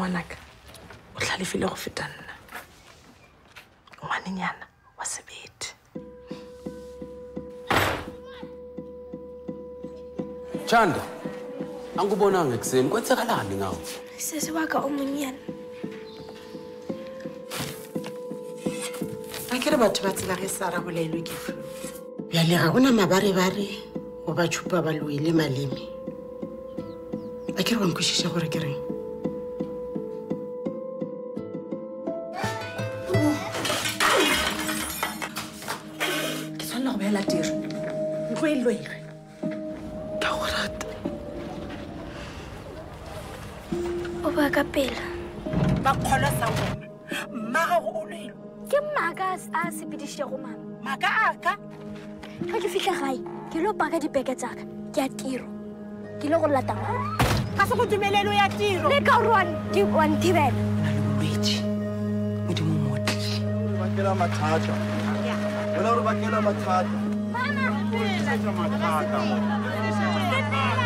ngwanaka o hlalefile go feta nna ngwanenyana wa sebete. Chanda, angikubonanga ekseni kwenzakalani ngawo? Sesi waka omonyana. Akere batho ba tsela ge Sara go laelwe ke flu. Bjale ga gona mabarebare go ba tshupa ba loile maleme. Akere wa nkwešiša gore ke reng? Ke tshwanela go beela tiro. Ntlo e loile. Ka go rata. O ba ka pela. Ba kgolwa sa bona. Mmaga go o loile. Ke mmaaka a sepedišitego mama. Maaka aka? Ga ke fitlha gae, ke lo paka dipeke tsaka, ke a tiro. Ke lo go lata mama. Ga se go dumelelo ya tiro. Le ka gore wa nthibela. Na le bolwetse. Modimo o motlile. Bakela mathata. Wena o re bakela mathata. Mama! Mathata.